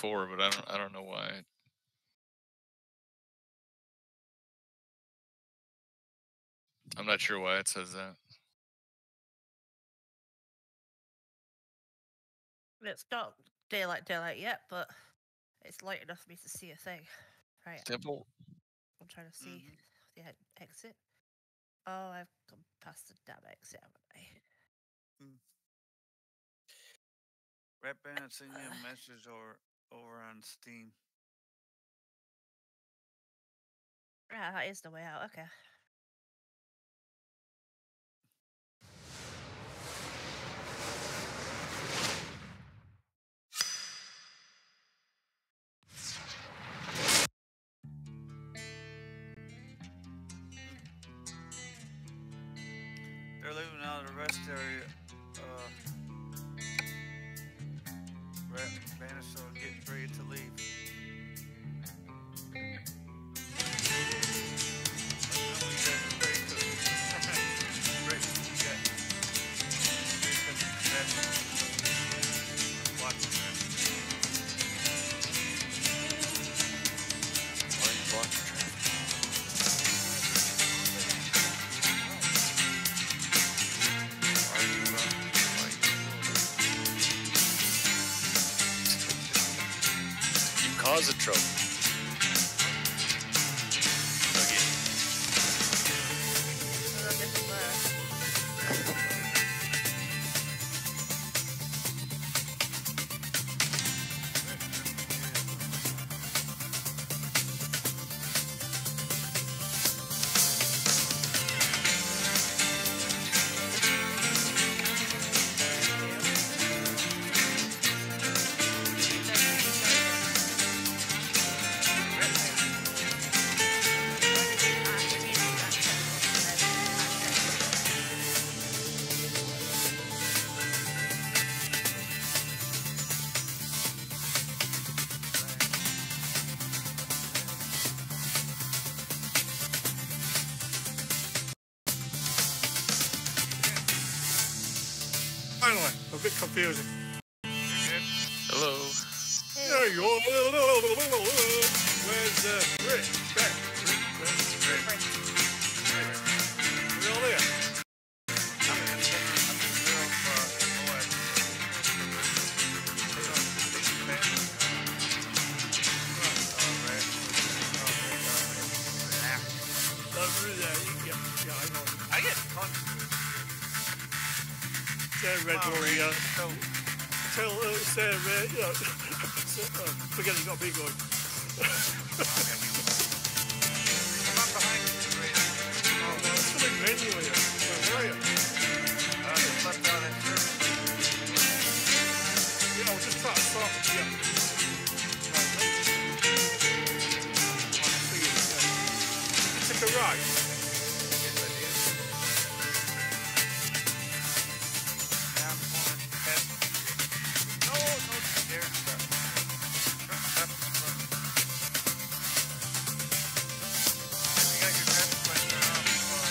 before, but I don't know why. I'm not sure why it says that. It's not daylight yet, but it's light enough for me to see a thing. Right. Temple. I'm trying to see the exit. Oh, I've gone past the damn exit, haven't I? Red Band send you a message over on Steam. Yeah, that is the way out. Okay. They're leaving out of the rest area. Red Bannister getting ready to leave. Cause of trouble. Again. Finally, a bit confusing. Hello. There you are. Where's Rick? Rick. We're all here. I get punched. Red Warrior. Tell Sarah, forget you got me going. Come on behind you. Oh, no, it's something raining here. Where are you? Just left out in church. Yeah, I was just trying to stop it. Yeah. You took a ride? Yes, I did. Now I'm going to test. No, there's stuff. Truck in front. If you got your traffic lights turned off,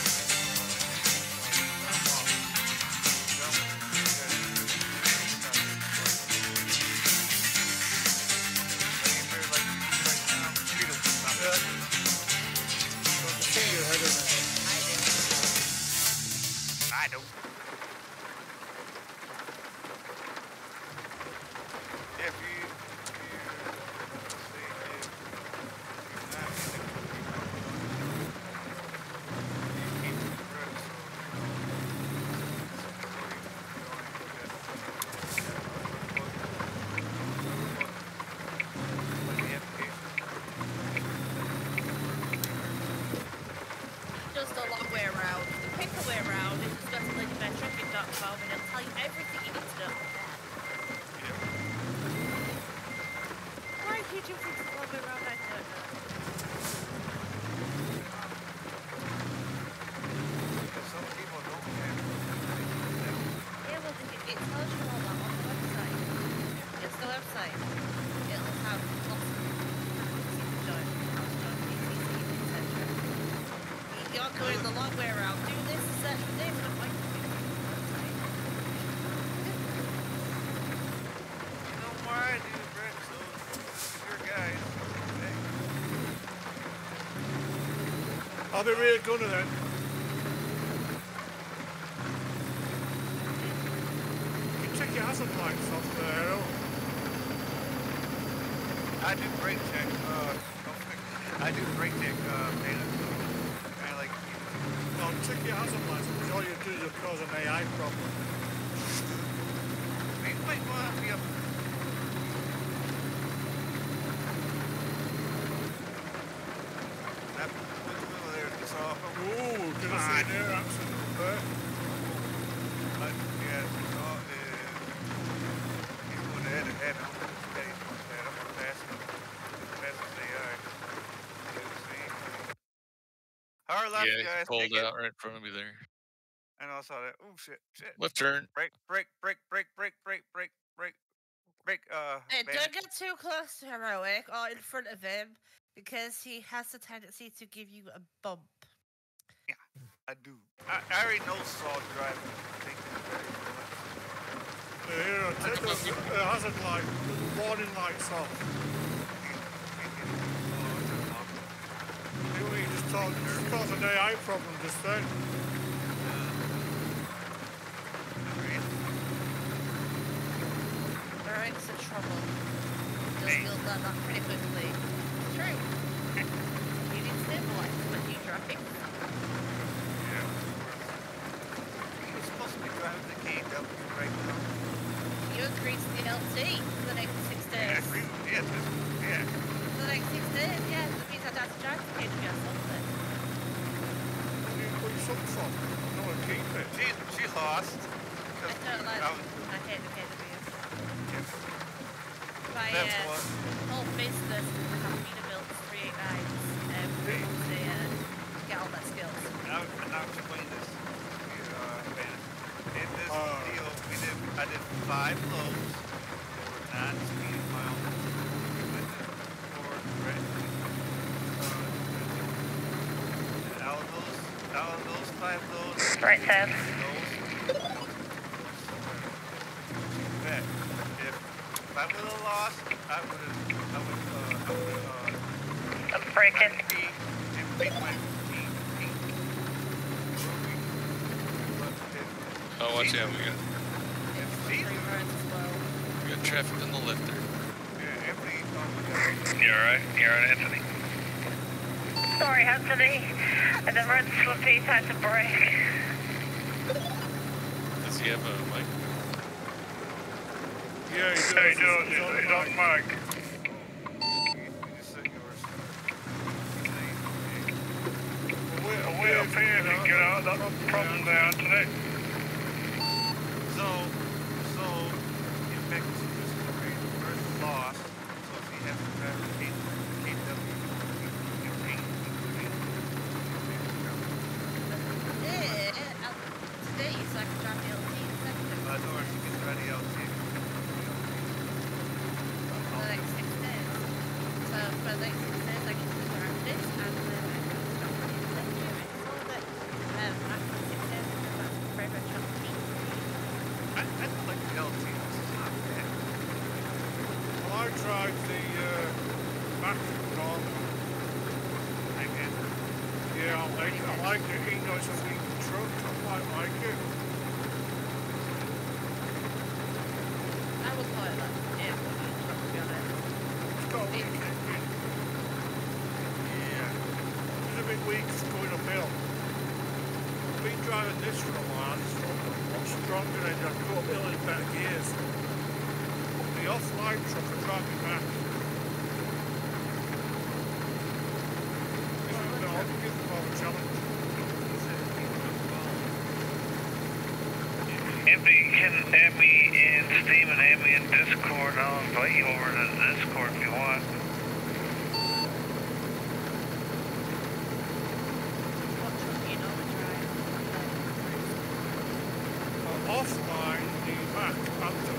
I don't. Yeah, if you Just a long way around. The quicker way around is just go to linkedmetric.com and it'll tell you everything you need to know about that. Why did you think the long way around? I don't know. Some people don't have. Yeah, well, it tells you all that on the website. It's the website. It'll have lots of you're going the long way around. Do this, set this, and like. You know why I do Brexit? I'll be rear gunner then. You can check your hazard lights off there. I do brake check. I do brake check. Kind of like. No, check your hazard lights because all you do is cause an AI problem. You might want to be up. That windmill there just off. Ooh, can I see an air accident there? Yeah, he's going head to head. I'm gonna pass him. Pass his AI. Hard left, Yeah, guys. he pulled Take it. out right in front of me there. I know I saw that. Oh shit. Left turn. Brake. Hey, Bandit. don't get too close to Heroic or in front of him because he has a tendency to give you a bump. I do. I already know Saul driving. Thank you very much. Here, take the hazard light, the warning lights off. You just caused an AI problem just then. Heroic's in trouble. You'll learn that pretty quickly. True. You need stabilize when you drive. You're supposed to be driving the KW right now. You agreed to the LT for the next 6 days. Yeah. For the next 6 days, yeah. That means I'd have to drive the KW or something. Where do you put your socks on? I don't want to keep it. She lost. I don't like I hate the KW. My That's what. whole business is the Capina built 389s to get all their skills. Now explain this. In this deal, I did 5 loads. They were not speed miles. We went to Ford Red. Out of those 5 loads. Right, Sam. If I would have lost, I would I'm breaking. Oh, watch out. We got traffic on the lifter. You alright? You alright, Anthony? Sorry, Anthony. And the road's slippy, time to brake. Does he have a mic? Yeah, he does. He's on mic. Way up here to get out that problem there, Anthony. So, in fact, first lost, so she has to drive the KW. Today, so I can drive the LT in a second. I know she can drive the LT. For the next 6 days. So, for the next 6 days, I get to drive this, and then I can stop the LT. After 6 days, that's very much on me. I don't like the LT. It's not bad. Well, I drive the battery car. Yeah, I like it. Even though it's a weak truck, I quite like it. I would call it that. Yeah, to be honest. It's got a weak engine. Yeah. It's a bit weak, it's going uphill. I've been driving this for a while, it's a lot stronger and I've got uphill in better gears. The off-line truck will drive me back. I'll give them all a challenge. Can add me in Steam and add me in Discord. I'll invite you over to Discord if you want. What truck do you normally drive? Offline, the Mac Panther.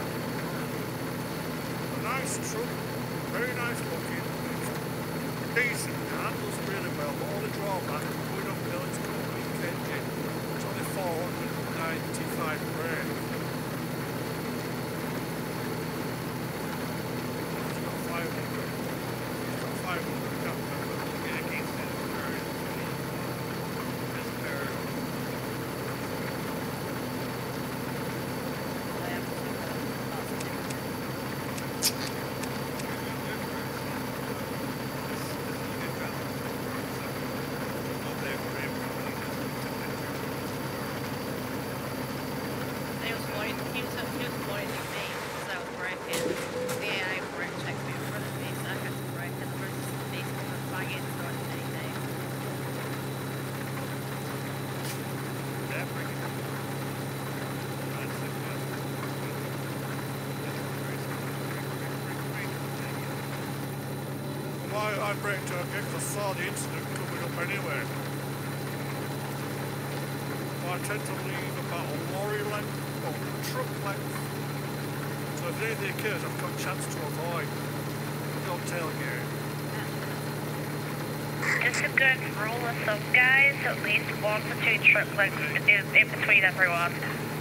A nice truck, very nice looking. It's decent, it handles really well, but all the drawback is going uphill, it's got a weak engine. It's only 495 brake. It's got 500. It's got 500 cap. Yeah, I can't stand the car. I braked okay because I saw the incident coming up anyway. I tend to leave about a lorry length or truck length. So if anything occurs, I've got a chance to avoid. Don't tailgate. Just a good rule of thumb, guys. At least 1 to 2 truck lengths in between everyone.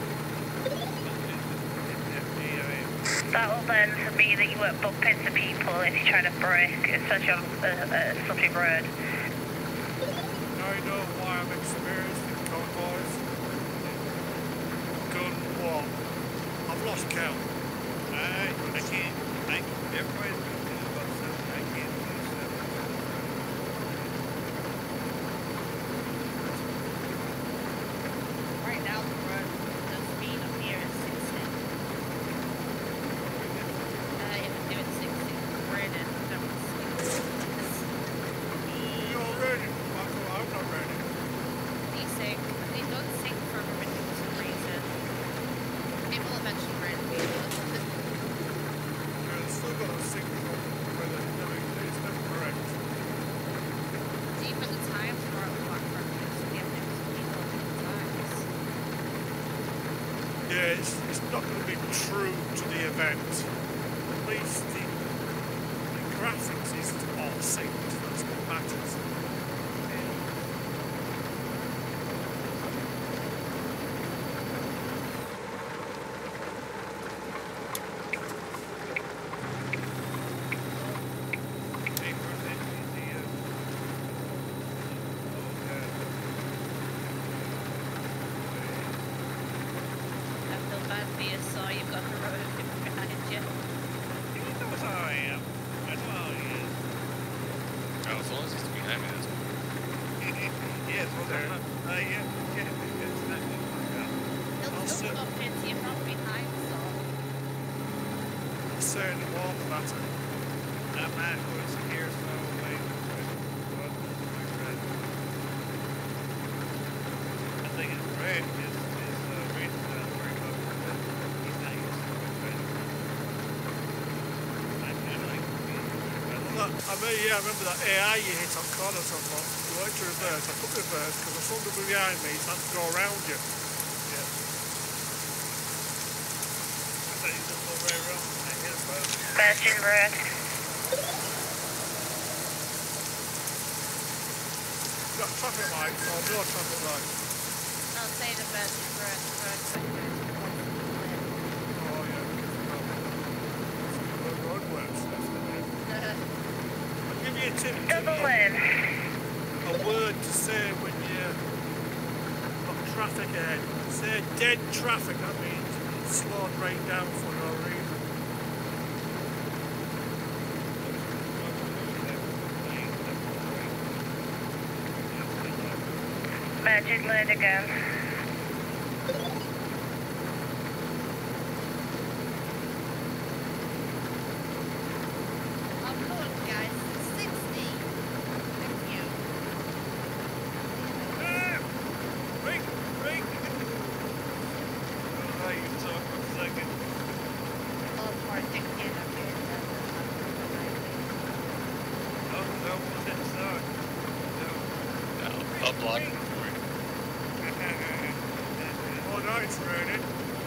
That will then mean that you won't bump into people if you try to brake, especially on a slippery road. Now you know why I'm experienced in convoys. Gun 1. I've lost count. I can't. Everybody's going to do about 7. I can't do 7. Right now, the speed up here is 60. If I'm doing 60, we're in it. You're ready. I'm not ready. He's sick. He don't sing for a ridiculous reason. People eventually run people. You're still got a signal where there's never correct. Even the times are out of whack for us to get next to people at times. Yeah, it's not going to be true to the event. At least the graphics is all synced. That's what matters. I feel bad for you, so you've got the road behind you. He knows how I am. I know how he is. Oh, as long as he's behind me, that's Yes, well, I'm not. Yeah, it's not going to work out. He'll still bump into you from behind, so. I'm saying it won't matter. I'm not going to hear so late. I think it's red. His race is not very good. He's not used to it. I kind of like to be I remember that AI you hit on corners on one. You went to reverse. I couldn't reverse because the somebody behind me had to go around you. Yeah. I thought he was going to go right around when I hit him, but Bastion red. You got traffic lights or no traffic lights? I'll say the best road. Oh yeah, because roadworks. I'll give you a tip. Double in. A word to say when you've got traffic ahead. Say dead traffic, that means it's slowed right down for no reason. Magic lane again. I'm going, guys. 60. Thank you. break! Oh, you talk for a second. Oh, poor thing. Oh, no, wasn't stuck. No. I'll block him for you. Oh no, it's raining.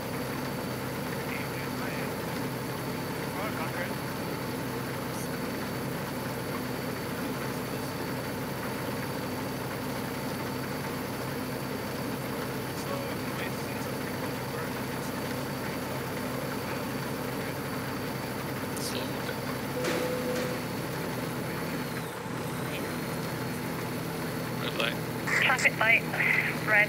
Right back in. Slow him down. Red light. Traffic light. Red.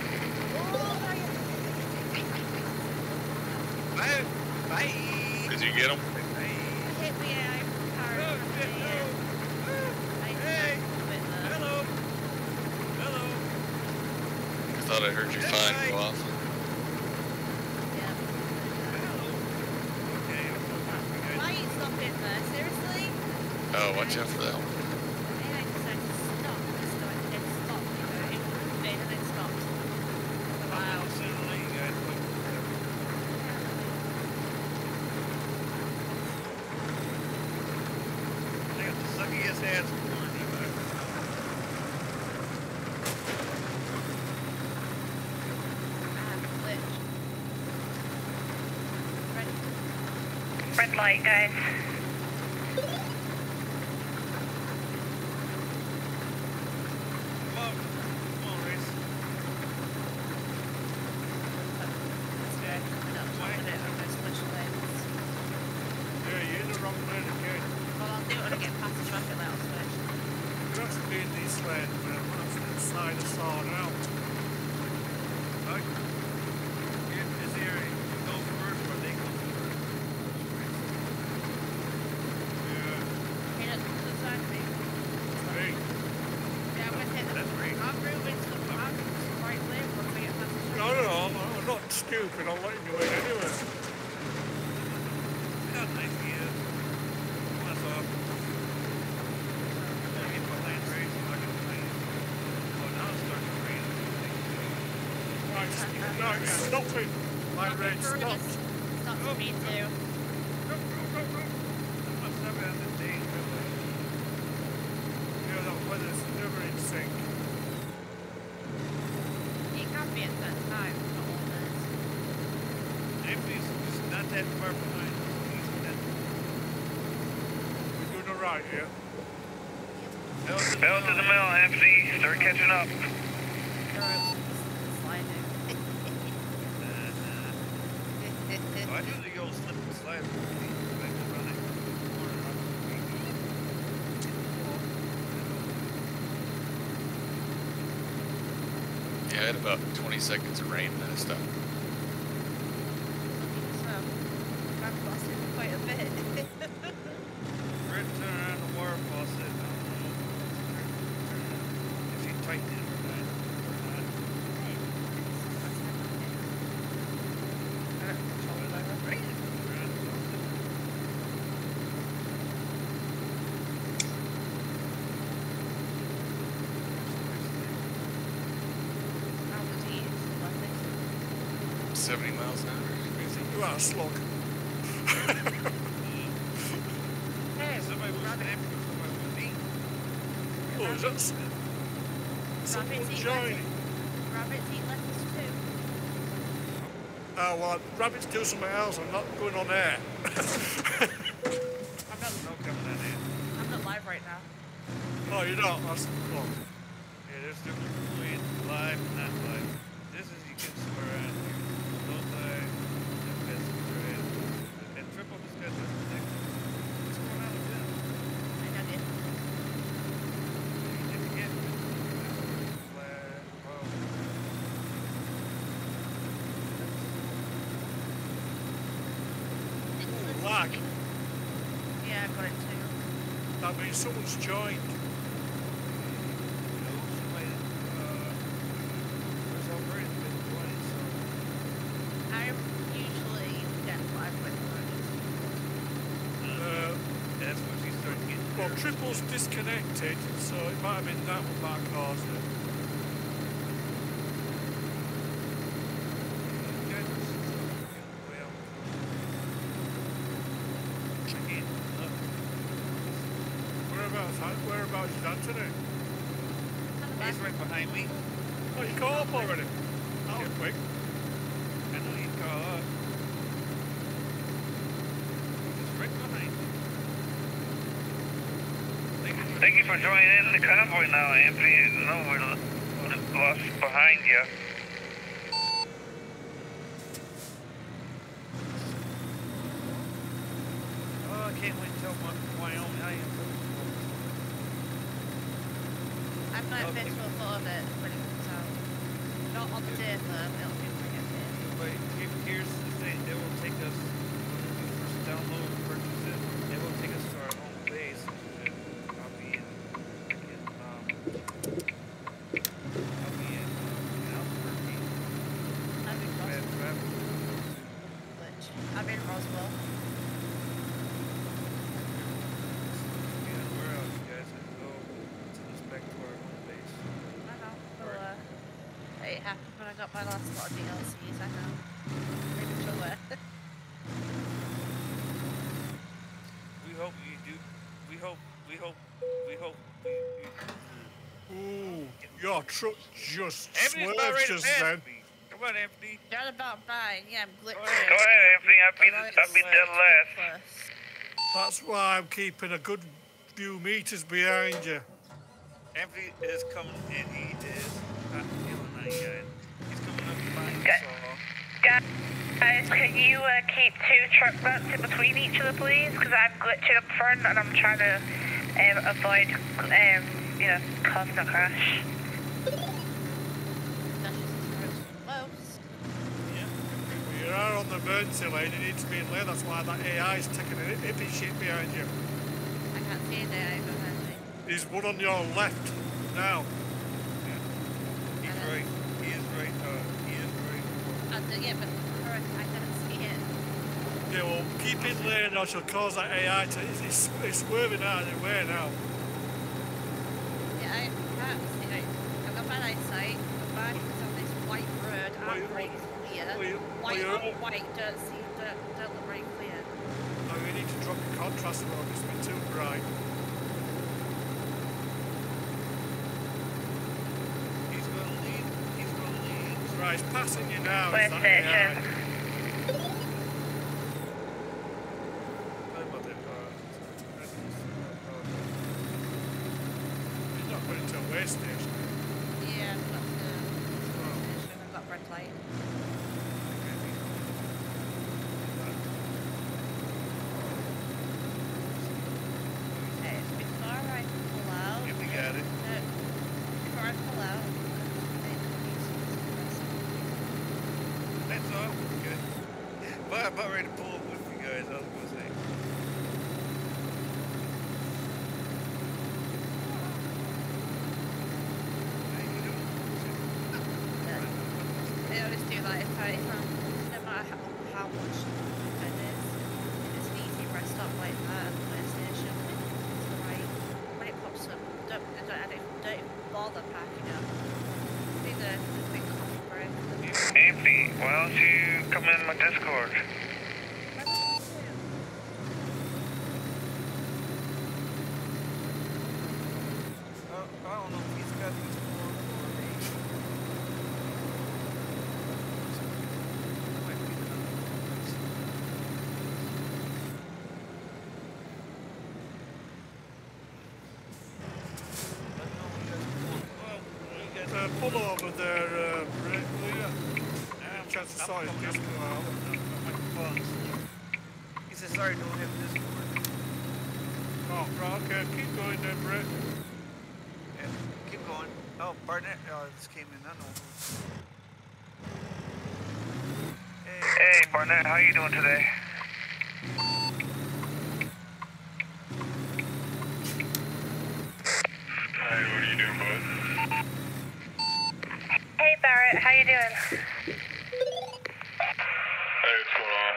Bye! Did you get him? Hit me, I'm tired of it. Hey! Hello! I thought I heard your sign go off. Why are you stopping there? Seriously? Oh, watch out for that one. Maybe I decided to stop. So it stopped. It moved and it stopped. Wow. I got the sucky his ass cornered him. Glitch. Ready? Red light, guys. Come on, Reese. Let's go. I'm not jumping it. I'm going to switch lanes. Yeah, you're in the wrong lane again. Well, I'll do it when I get past the traffic light. I'll switch. You're actually in this lane, but I'm actually inside the side out. Right? In this area, you go first or they go first. Yeah, Hey, look, to the side of me. Hey, Yeah, I'm going to hit the... that's great. I'm moving to the right lane once I get past the no, traffic. I'm not stupid. I'm letting you in anyway. How nice he is. That's off. Gotta get my land raised so I can land. Oh, now it's starting to rain. Right, no, stop it. My red, stop. Stop for me too. Go. I'm stopping at this day. Yeah, that weather's never in sync. It can be at that time, not always. Anthony's just not that far behind. He's that. We're doing all right here. Bell to the mill, Anthony. Start catching up. Sliding. Oh, I do the old slip and slide. Yeah, I had about 20 seconds of rain and then it stopped. So, I'm crossing quite a bit. Fred, turn around the water faucet. If you tighten it or not. How was he? 70 miles an hour. You are a slug. Hey, Somebody was rabbit, snapping, somebody was eating. Oh, is that someone rabbits eat joining? lettuce. Rabbits eat lettuce too. Oh, well, rabbits do something else. I'm not going on air. I'm not no coming on in. I'm not live right now. Oh, you don't? That's, oh. Yeah, there's difference between live and not live. This is you can swear on here. Don't lie. That's right. And triple just got this thing. What's going on with this? I know it. You didn't get it. Flat. Wow. Oh, lag. Yeah, I've got it too. That means someone's joined. I usually get live with That's when she started getting Well, nervous. triple's disconnected, so it might have been that one that caused it. Whereabouts is Anthony? He's right behind me. Oh, you caught up already? That was quick. I know he'd call up. He's right behind me. Thank you for joining in the convoy now, Anthony. No, we're lost behind you. Oh, I can't wait to tell Wyoming I am. I've not been to a lot of it, but it's not on the day though, it'll be when I get there. But here's the thing, they will take us, when we first download and purchase it, they will take us to our home base. I'll be in Albuquerque. I'm in Bad Roswell. traffic. Glitch. I'm in Roswell. Yeah, where else you guys can go to this back to our home base? I know. Well, it happened when I got my last lot of DLCs, I know. Pretty sure. We hope you do. We Ooh, your truck just Anthony's about swerved ready to just pass then. me. Come on, Anthony. You're about mine. Yeah, I'm glitching. Go ahead, Anthony. I'll be dead last. That's why I'm keeping a good few meters behind you. Anthony is coming in. He is not feeling that yet. He's coming up behind Okay. us all. Guys, can you keep 2 truck ruts in between each other, please? Because I'm glitching up front and I'm trying to avoid, causing a crash. You are on the emergency lane, you need to be in lane, that's why that AI is taking a hippie shit behind you. I can't see the AI behind me. There's one on your left now. He's right. He is right. Yeah, but I can't see it. Yeah, well, keep in lane or she'll cause that AI to... It's swerving out of the way now. Yeah, I can't see it. I've got bad eyesight. I'm back because on this white road. I'm right clear. White on white, don't look very clear. No, you need to drop the contrast mode, it's been too bright. He's going to lead. Right, it's passing you now. Where's It's that station? AI. He's not going into a way station. Yeah, I've got the station. I've got red light. Okay, before I pull out. Yeah, we got it. Before I pull out. That's all. Good. Well, I'm about ready to pull up with you guys. I was going to say. I always do that if I'm no matter how much it is, it's an easy rest stop like that at the PlayStation. It's right when it pops up. Don't even bother packing up. Do the quick coffee break. Anthony, why don't you come in my Discord? I don't know if he's got these Pull over there, Rick, will you? Chance to sort his Discord out. He said, sorry, don't have Discord. Oh, right, okay, keep going then, Rick. Yeah, keep going. Oh, Barnett, this came in, I know. Hey, Barnett, how you doing today? Hey, what are you doing, bud? Hey Barrett, how you doing? Hey, what's going on?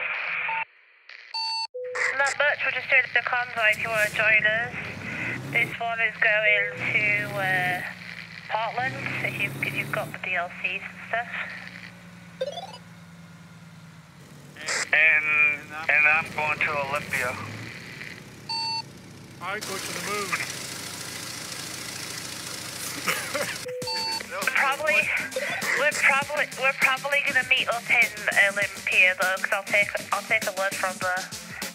Not much, we're just doing the convoy if you want to join us. This one is going to Portland, if you've got the DLCs and stuff. And I'm going to Olympia. I go to the moon. We're probably gonna meet up in Olympia though, because I'll take a load from there.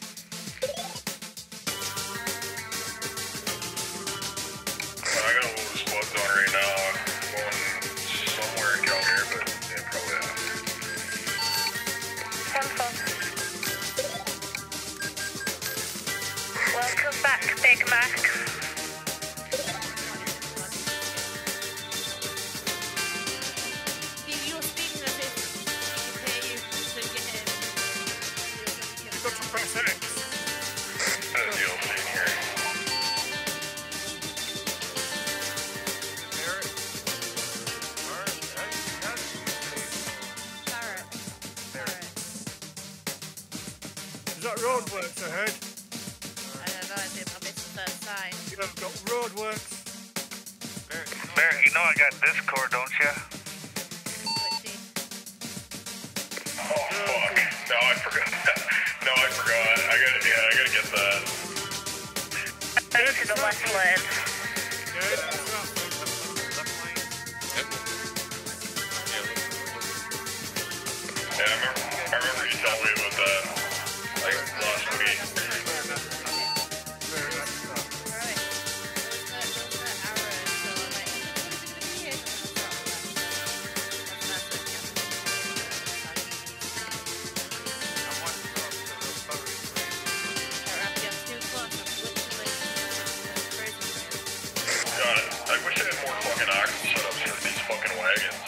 I got a little squads on right now. I'm going somewhere in Calgary, but yeah, probably Wonderful. Welcome back, Big Mac. Is that roadworks ahead? I don't know, I missed the first sign. You haven't got roadworks. Barrett, you know I got Discord, don't you? Oh, fuck. No, I forgot. I gotta get that. Turn to the left lane. Dead traffic. Left lane. Yep. Yeah, I remember you telling me about that, like, last week. Very nice stuff. Right. Those are arrows, so like, here, I want to go up to the Bowery Bridge. God, I wish I had more fucking axle setups for these fucking wagons.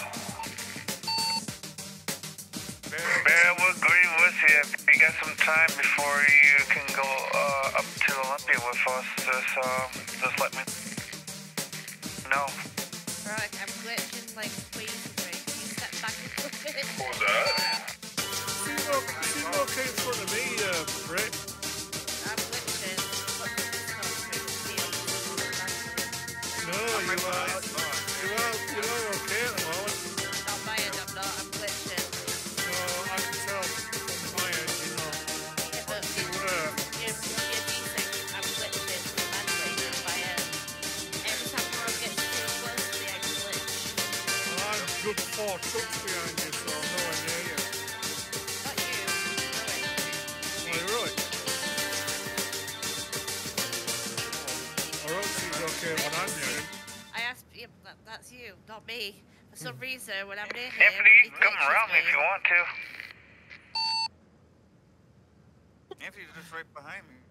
Bear, I would agree with you. If you got some time before you can go up to Olympia with us, just let me know. Right, I'm glitching like crazy. Can you step back a little bit? What was that? Seem okay in front of me, Britt. I'm glitching. Look, it's not through the field. No, you are okay at the moment. On my end, I'm not. I'm glitching. No, I can tell from my end, you know. Yeah, but You were. you're decent. I'm glitching badly on my end. Every time the road gets too close to me, I glitch. Well, I'm good 4 trucks behind you, so I'm nowhere near you. Not you. Oh, you're right. Orochi's okay when I'm near him. I asked, yeah, that's you, not me. For some reason, when I'm near him, Anthony, you he can come glitches around me if you want to. Anthony's just right behind me.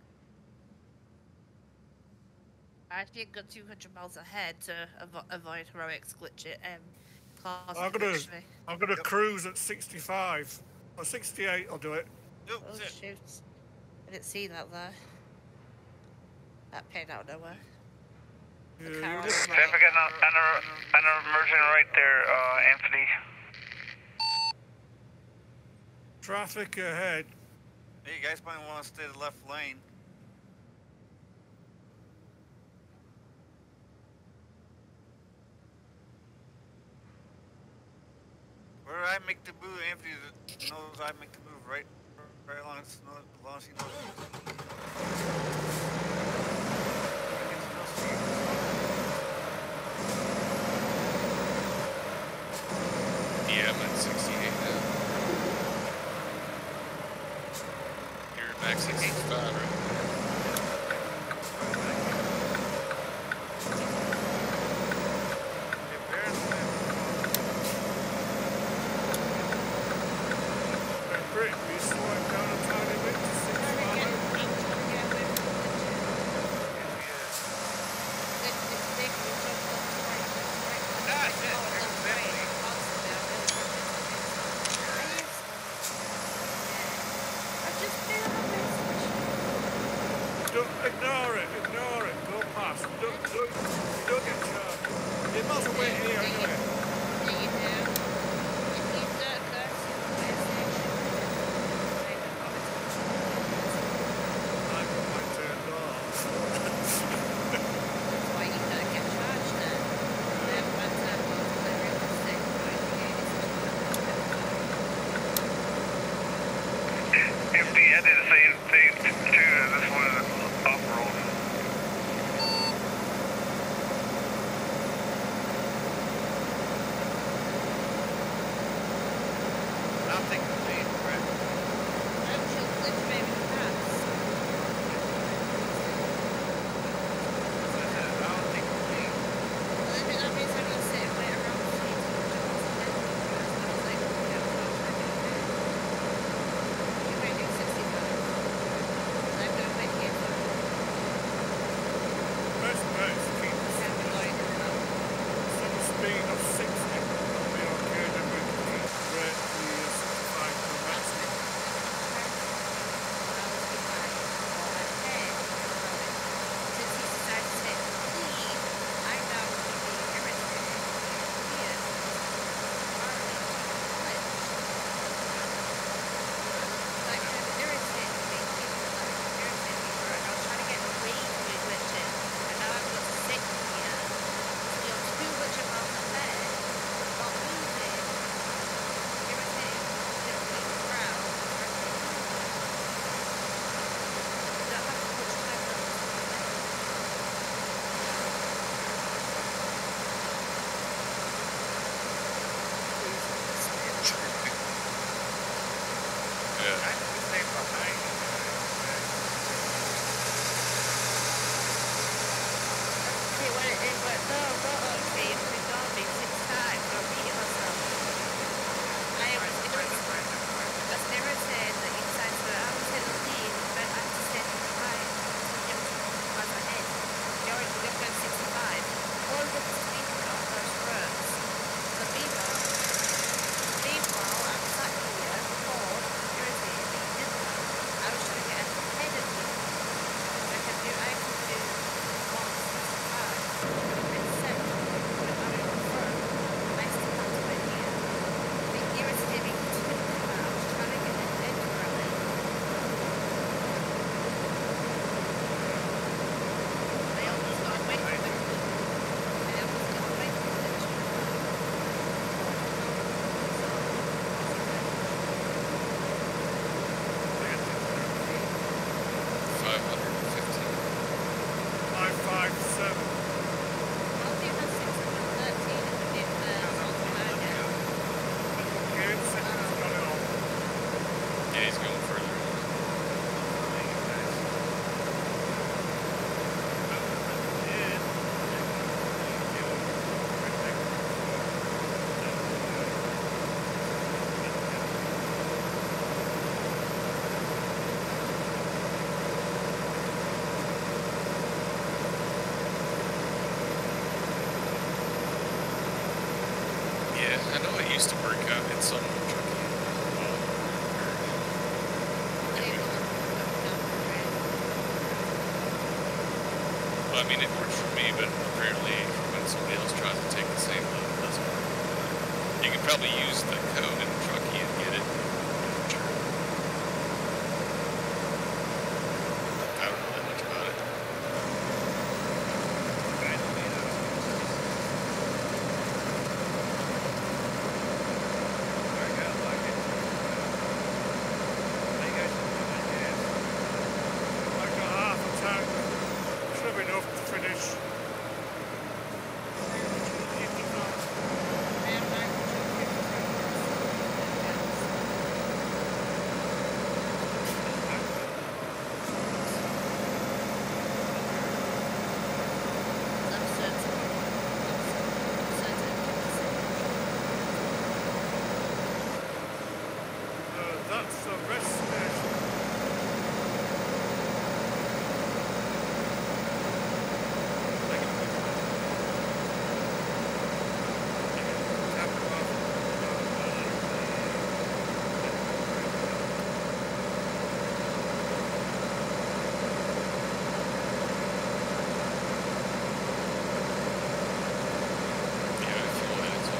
I actually had got 200 miles ahead to avoid heroics glitching. Cars I'm gonna cruise at 65 or 68. I'll do it. Oh, Oh shit. shoot! I didn't see that there. That pain out of nowhere. Yeah, The car you're on just- the If we right. got an emergent right there, Anthony. Traffic ahead. Hey, you guys might want to stay the left lane. Where I make the move, Anthony knows I make the move right along as long as he knows. I can still see you. Yeah, I'm at 68 now. You're max 65, right? Hey, Bear's Britt, we slow it down a tiny bit to 65. Ignore it, go past. Don't get charged. It must wait here anyway. I got my turned off. Anthony, I did the same thing too. This was off-road. I'll take the lead, Brett. I'll take the lead. used to work out in some trucking. Well, I mean, it works for me, but apparently when somebody else tries to take the same load, it doesn't work. You can probably use the code in the truckie and get it. I don't know that much about it. Like a half a tank. Should be enough to finish. That's the rest station. Yeah, if you want it,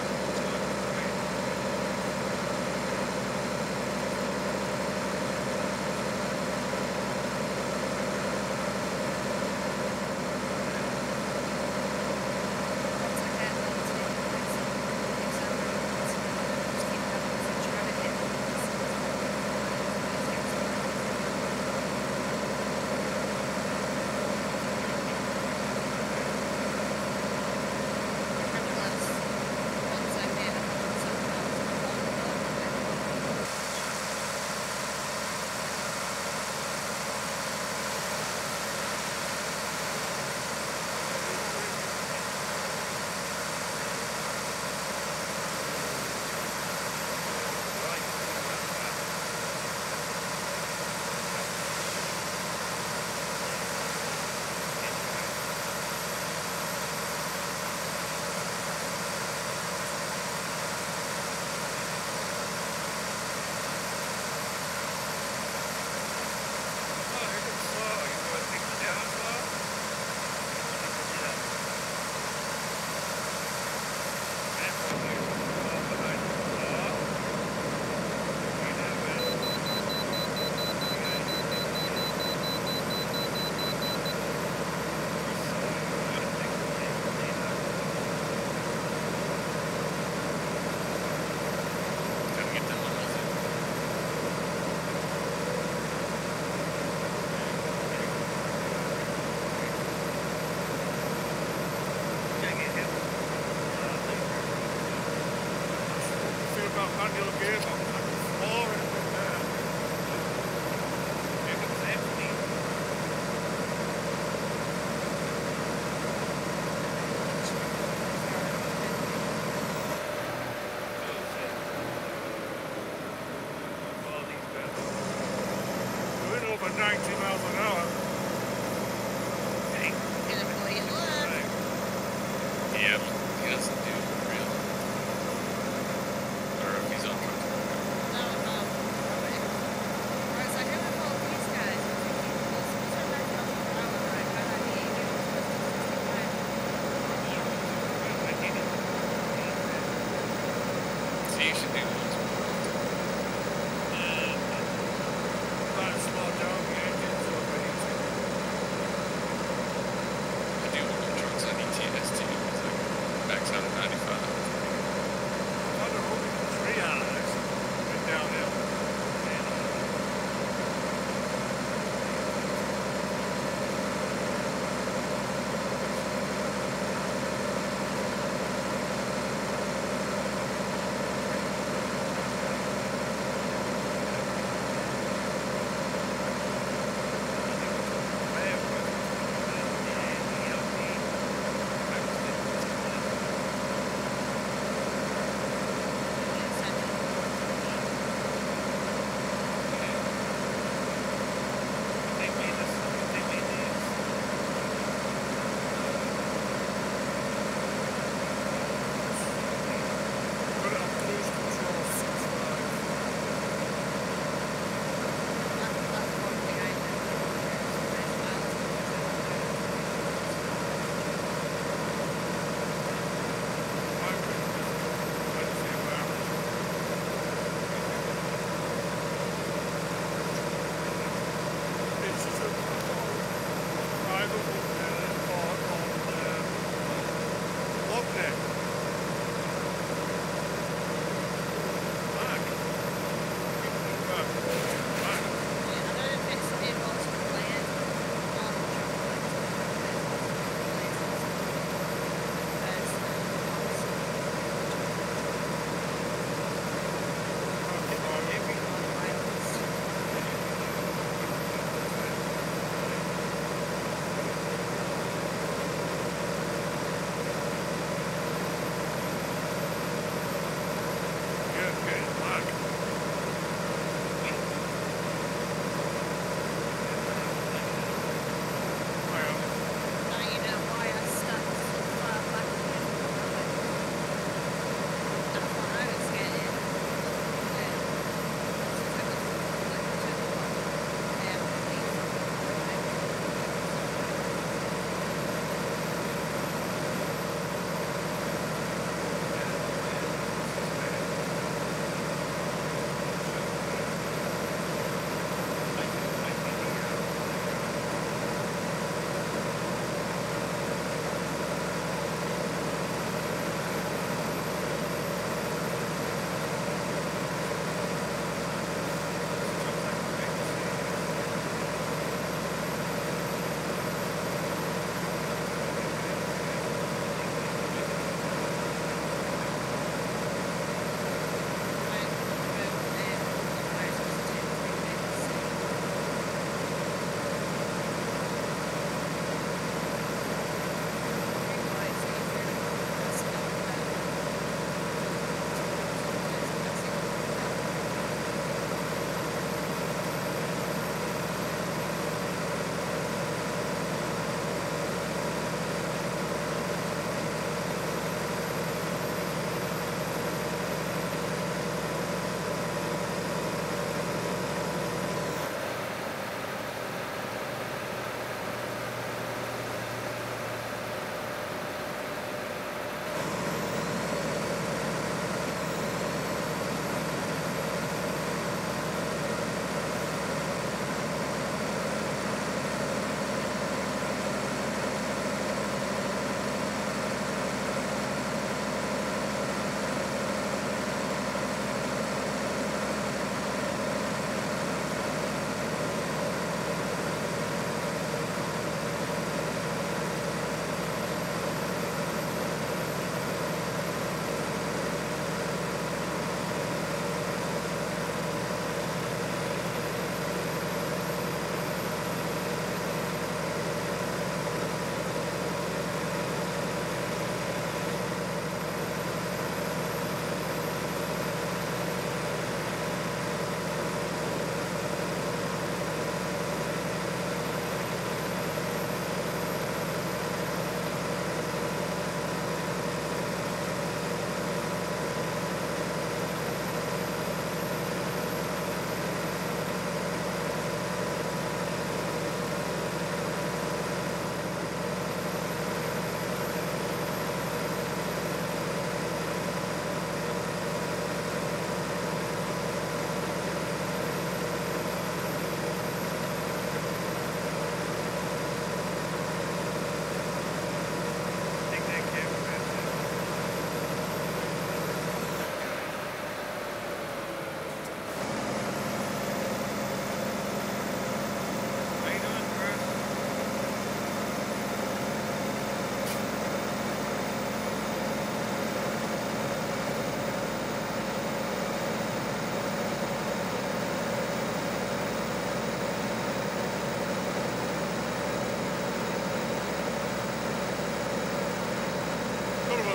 gotta get them on with it. Feel about manual gearbox. Floor and there. Doing over 90 miles an hour. Yeah, he doesn't do real. Or if he's on truck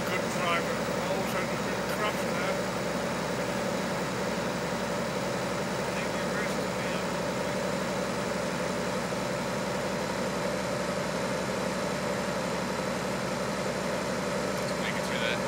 good driver. All of a sudden, there's been a crash there. I think you're worse than me. Let's make it through that.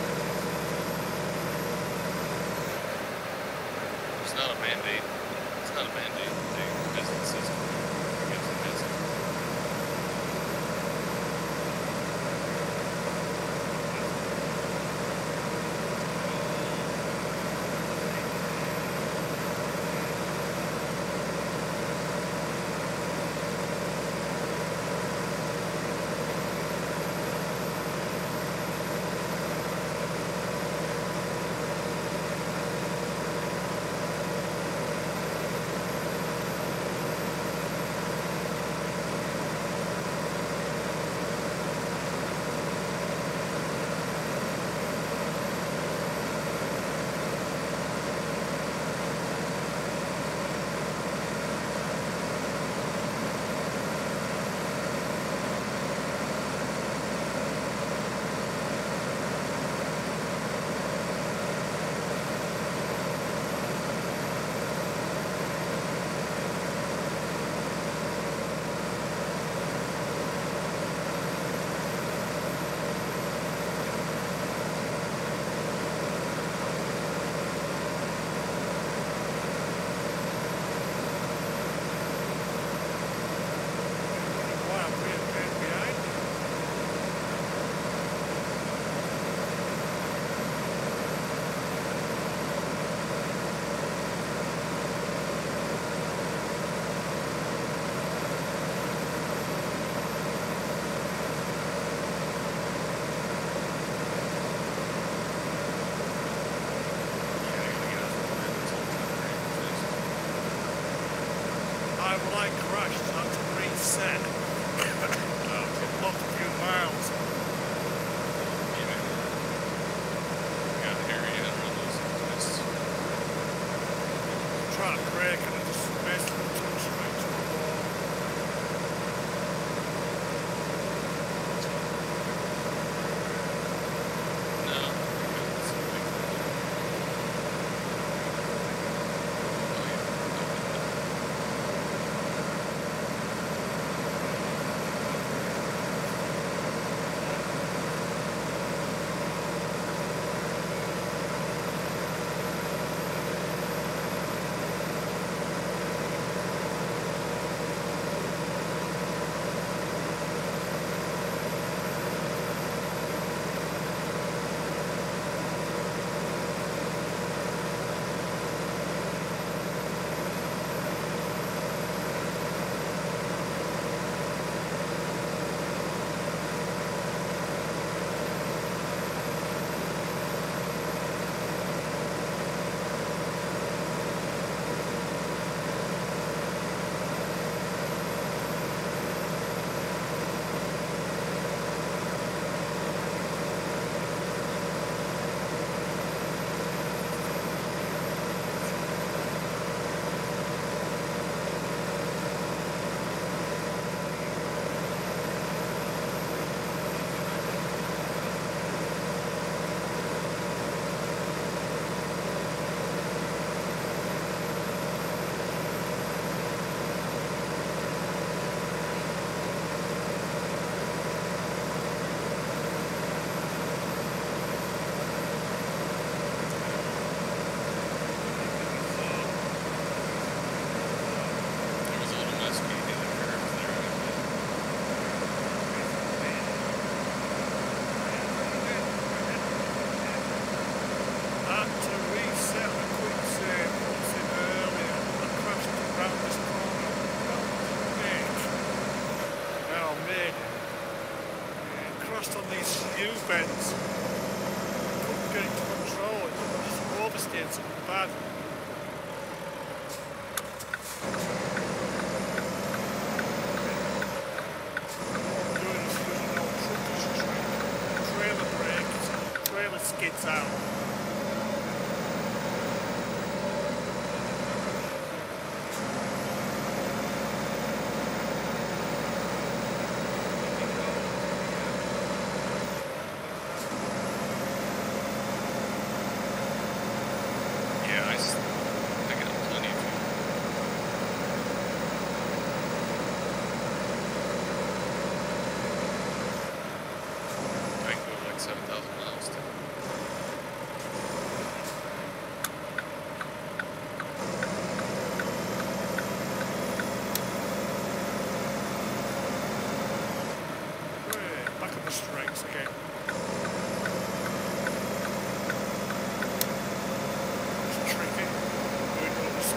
It's not a mandate. It's not a mandate. The business is gives a business. Why I'm being behind you. Well, I crashed, so I had to reset. It lost a few miles. Trying to brake and I just basically took straight to the wall. On these U-bends, couldn't get into control, it was oversteered something bad. Doing this using an old trucker's trailer brake, trailer skids out.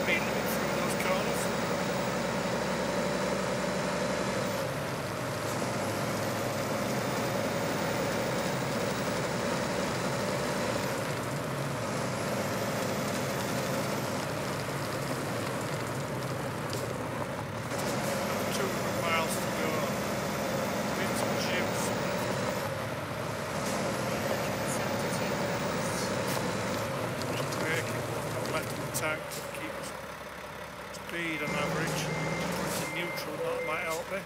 speed limit through those corners. Tank to keep speed on average. It's neutral, that might help me.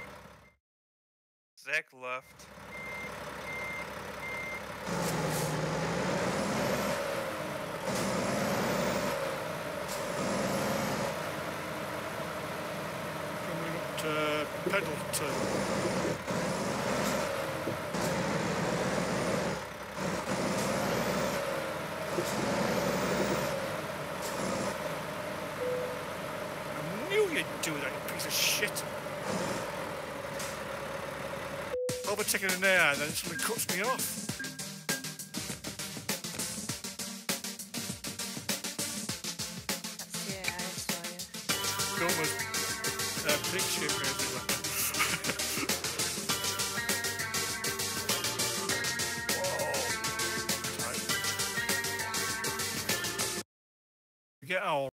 Zach left. Coming up to Pendleton. You'd do that, you piece of shit. Overtaking an air and then somebody cuts me off. Yeah, I saw you. Gilmer's big ship everywhere. Whoa. Right. Get all